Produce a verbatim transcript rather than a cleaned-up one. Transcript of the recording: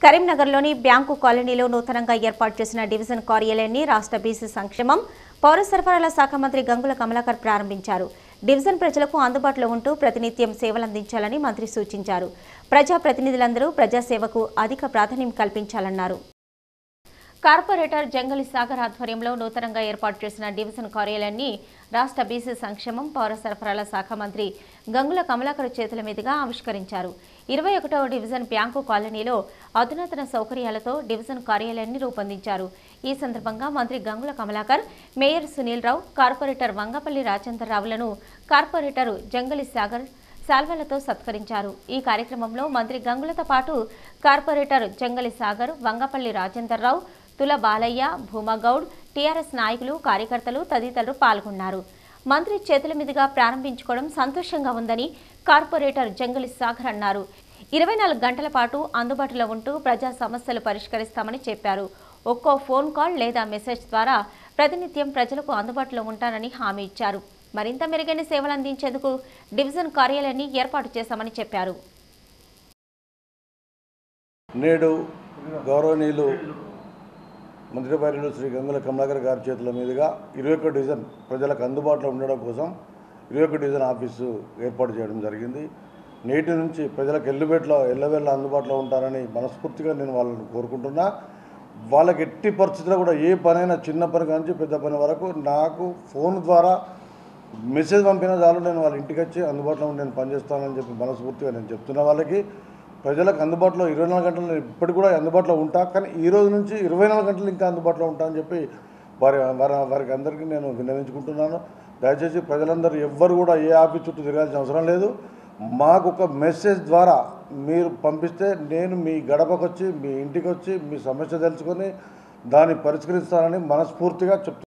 కరీంనగర్లోని బ్యాంకు కాలనీలో నూతనంగా ఏర్పాటు చేసిన డివిజన్ కార్యాలయాన్ని రాష్ట్ర బీసీ సంక్షేమం పౌర సరఫరాల శాఖ మంత్రి గంగుల కమలాకర్ ప్రారంభించారు. డివిజన్ ప్రజలకు అందుబాటులో ఉంటూ ప్రతినిత్యం సేవలందించాలని మంత్రి సూచించారు. ప్రజా ప్రతినిధులందరూ ప్రజాసేవకు అధిక ప్రాధాన్యం కల్పించాలన్నారు. కార్పొరేటర్ జంగలి సాగర్ ఆధ్వర్యంలో నూతనంగా ఏర్పాటు చేసిన డివిజన్ కార్యాలయాన్ని రాష్ట్ర బీసీ సంక్షేమం పౌర సరఫరాల శాఖ మంత్రి గంగుల కమలాకర్ చేతుల మీదుగా ఆవిష్కరించారు. ఇరవై ఒకటవ డివిజన్ బ్యాంకు కాలనీలో అధునాతన సౌకర్యాలతో డివిజన్ కార్యాలయాన్ని రూపొందించారు. ఈ సందర్భంగా మంత్రి గంగుల కమలాకర్, మేయర్ సునీల్ రావు, కార్పొరేటర్ వంగపల్లి రాజేంద్రరావులను కార్పొరేటర్ జంగలి సాగర్ శాల్వలతో సత్కరించారు. ఈ కార్యక్రమంలో మంత్రి గంగులతో పాటు కార్పొరేటర్ జంగలి సాగర్, వంగపల్లి రాజేంద్రరావు, తుల బాలయ్య, భూమగౌడ్, టీఆర్ఎస్ నాయకులు, కార్యకర్తలు తదితరులు పాల్గొన్నారు. మంత్రి చేతుల మీదుగా ప్రారంభించుకోవడం సంతోషంగా ఉందని కార్పొరేటర్ జంగలి సాగర్ అన్నారు. ఇరవై నాలుగు గంటల పాటు అందుబాటులో ఉంటూ ప్రజా సమస్యలు పరిష్కరిస్తామని చెప్పారు. ఒక్కో ఫోన్ కాల్ లేదా మెసేజ్ ద్వారా ప్రతినిత్యం ప్రజలకు అందుబాటులో ఉంటానని హామీ ఇచ్చారు. మరింత మెరుగైన సేవలు అందించేందుకు డివిజన్ కార్యాలయాన్ని ఏర్పాటు చేశామని చెప్పారు. నేడు గౌరవనీయులు మంత్రివర్యులు శ్రీ గంగుల కమలాకర్ గారి చేతుల మీదుగా ఇరవై ఒక్క డివిజన్ ప్రజలకు అందుబాటులో ఉండడం కోసం ఇరవై ఒక్క డివిజన్ ఆఫీసు ఏర్పాటు చేయడం జరిగింది. నేటి నుంచి ప్రజలకు ఎల్లుబెట్లో ఎల్లవెల్ల అందుబాటులో ఉంటారని మనస్ఫూర్తిగా నేను వాళ్ళని కోరుకుంటున్నా. వాళ్ళకి ఎట్టి పరిస్థితుల్లో కూడా ఏ పనైనా చిన్న పని నుంచి పెద్ద పని వరకు నాకు ఫోన్ ద్వారా మెసేజ్ పంపినా చాలు, నేను వాళ్ళ ఇంటికి వచ్చి అందుబాటులో ఉండి నేను పనిచేస్తానని చెప్పి మనస్ఫూర్తిగా నేను చెప్తున్నా. వాళ్ళకి ప్రజలకు అందుబాటులో ఇరవై నాలుగు గంటలు నేను ఇప్పటికి కూడా అందుబాటులో ఉంటా, కానీ ఈ రోజు నుంచి ఇరవై నాలుగు గంటలు ఇంకా అందుబాటులో ఉంటానని చెప్పి వారి వారి వారికి అందరికీ నేను విన్నవించుకుంటున్నాను. దయచేసి ప్రజలందరూ ఎవ్వరు కూడా ఏ ఆఫీస్ చుట్టూ తిరగాల్సిన అవసరం లేదు. మాకు ఒక మెసేజ్ ద్వారా మీరు పంపిస్తే నేను మీ గడపకు వచ్చి మీ ఇంటికి వచ్చి మీ సమస్య తెలుసుకొని దాన్ని పరిష్కరిస్తానని మనస్ఫూర్తిగా చెప్తున్నాను.